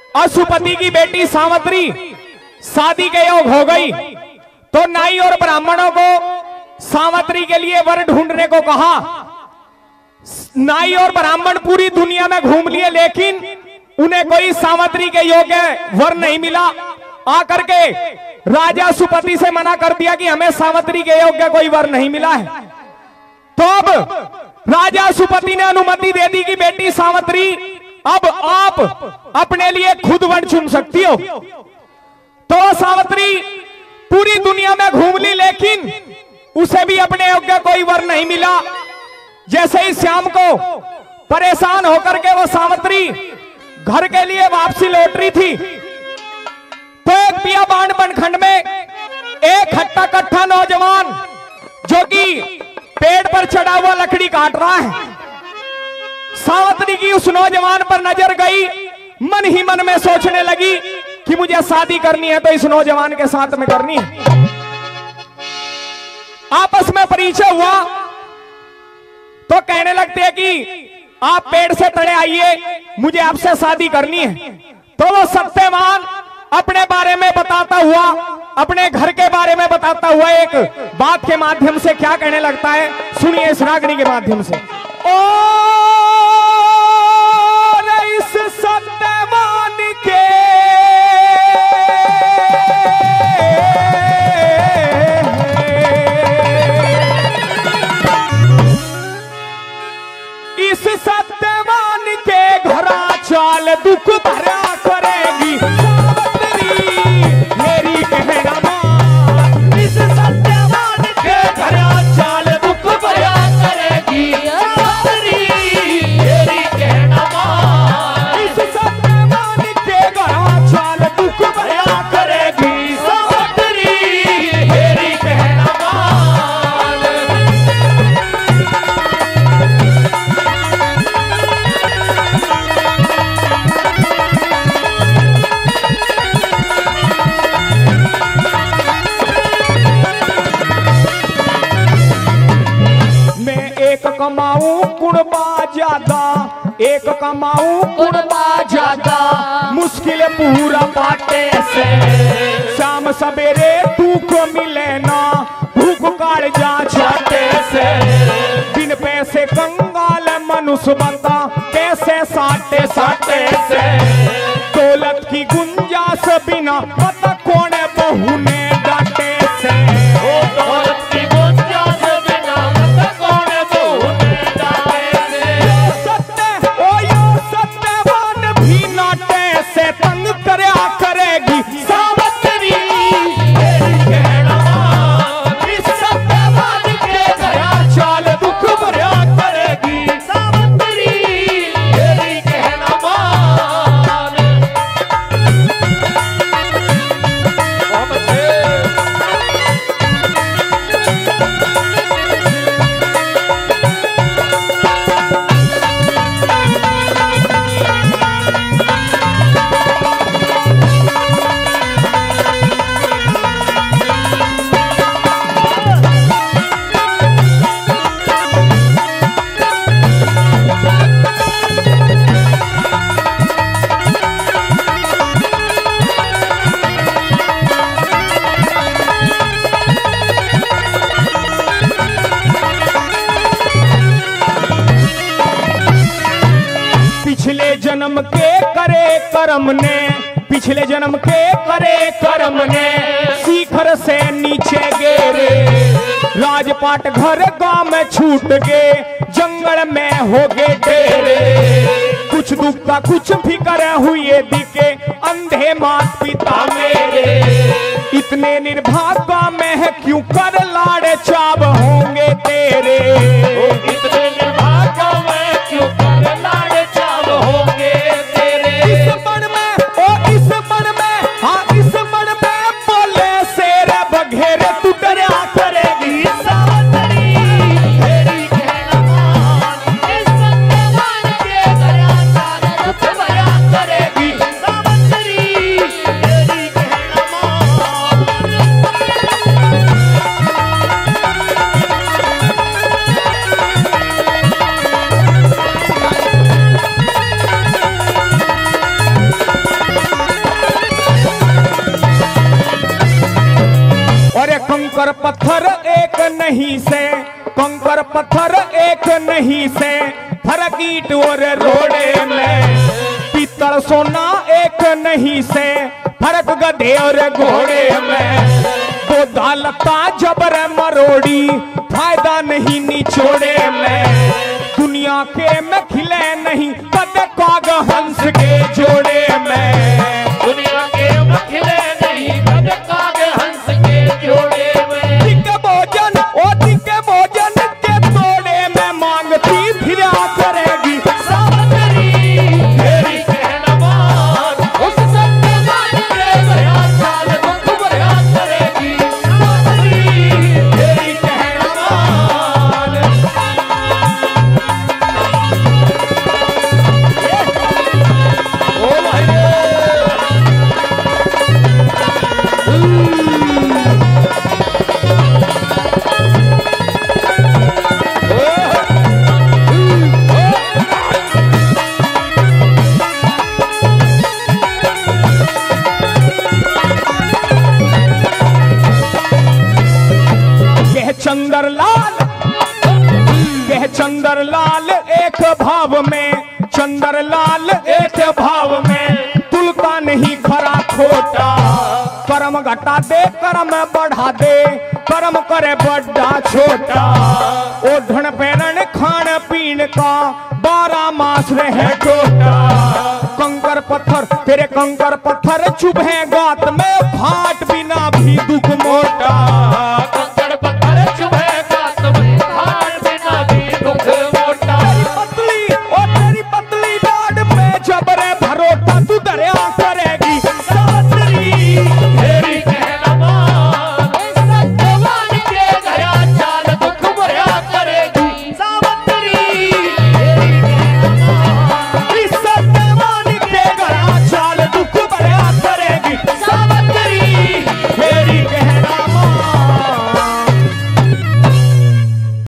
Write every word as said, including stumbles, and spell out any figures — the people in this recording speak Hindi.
अशुपति की बेटी सावित्री शादी के योग हो गई तो नाई और ब्राह्मणों को सावित्री के लिए वर ढूंढने को कहा। नाई और ब्राह्मण पूरी दुनिया में घूम लिए लेकिन उन्हें कोई सावित्री के योग्य वर नहीं मिला। आकर के राजा अशुपति से मना कर दिया कि हमें सावित्री के योग्य कोई वर नहीं मिला है। तो अब राजा अशुपति ने अनुमति दे दी कि बेटी सावित्री अब आप अपने लिए खुद वर चुन सकती हो। तो सावित्री पूरी दुनिया में घूम ली लेकिन उसे भी अपने योग्य कोई वर नहीं मिला। जैसे ही शाम को परेशान होकर के वो सावित्री घर के लिए वापसी लौट रही थी तो एक बियाबान बनखंड में एक हट्टा कट्ठा नौजवान जो कि पेड़ पर चढ़ा हुआ लकड़ी काट रहा है। सावित्री की उस नौजवान पर नजर गई, मन ही मन में सोचने लगी कि मुझे शादी करनी है तो इस नौजवान के साथ में करनी है। आपस में परिचय हुआ तो कहने लगते हैं कि आप पेड़ से तड़े आइए, मुझे आपसे शादी करनी है। तो वो सत्यवान अपने बारे में बताता हुआ, अपने घर के बारे में बताता हुआ एक बात के माध्यम से क्या कहने लगता है, सुनिए इस रागनी के माध्यम से। ओ इस सत्यवान के इस सत्यवान के घरा चाल दुख भरा करेगी सावित्री मेरी कहना मान। इस सत्यवान के घरा चाल दुख भरा करेगी सावित्री मेरी कहना मान। इस सत्यवान के घरा चाल दुख भरा करेगी सावित्री मेरी कहना मान। एक कमाऊं कुड़बा ज्यादा, एक कमाऊं कुड़बा ज्यादा, मुश्किल पूरा बाटे से। शाम सवेरे तू को मिले ना, भूख काट जा छाटे से। बिन पैसे कंगाल मनुष्य बता, कैसे साटे साटे से। दौलत की गुंजाइश बिना पता कौन बहू ने डांटे से। ओ दौलत की गुंजाइश बिना पता कौन बहू ने डांटे से। यो सत्य ओ यो सत्यवान भी नाटे से तंग करया करेगी सावित्री मेरी कहना मान। इस सत्यवान के घरा चाल दुख भरा करेगी सावित्री मेरी कहना मान। पिछले जन्म के करे कर्म ने, पिछले जन्म के करे कर्म ने शिखर से नीचे गिरे। राजपाट घर गांव में छूट गए, जंगल में हो गए डेरे। कुछ दुख का कुछ फिक्र हुए दिखे, अंधे मात पिता मेरे। इतने निर्भाग्य में है क्यों कर लाड़ चाव होंगे तेरे। इतने निर्भाग्य में क्यों कर लाड़ चाव होंगे तेरे। इस मन में ओ इस मन में हाँ इस मन में बोले शेर बघेरे तू डरा करेगी सावित्री मेरी कहना मान। इस सत्यवान के घरा चाल दुख भरा करेगी सावित्री मेरी कहना मान। नहीं से, कंकर पत्थर एक नहीं से, फर्क ईट और रोड़े में। पीतल सोना एक नहीं से, फर्क गधे और घोड़े में। वो दालता जबर मरोड़ी, फायदा नहीं निचोड़े में। दुनिया के में खिले नहीं, कद काग हंस के जोड़े में। दुनिया के में खिले नहीं, कद काग हंस के जोड़े में। दिक भोजन ओ दिक भोजन के तोड़े में, मांगती फिरा करेगी सावतरी तेरी कहनमान, उस सत्यवान के भया साल दुख भया करेगी। सावतरी तेरी कहनमान। ओ भाई चंद्रलाल कह चंद्रलाल एक भाव में, चंद्रलाल एक भाव में, तुलता नहीं खरा खोटा। कर्म घटा दे कर्म बढ़ा दे, कर्म करे बड़ा छोटा। ओढ़न पहनन खान पीन का, बारह मास रहे टोटा। कंकर पत्थर तेरे कंकर पत्थर चुभे गात में, फाट बिना भी दुख मोटा। कंकड़ पत्थर चुभे गात में, फाट बिना भी दुख मोटा। तेरी पतली ओ तेरी पतली डाढ़ पे जबरे भरोटा, तू दरिया करेगी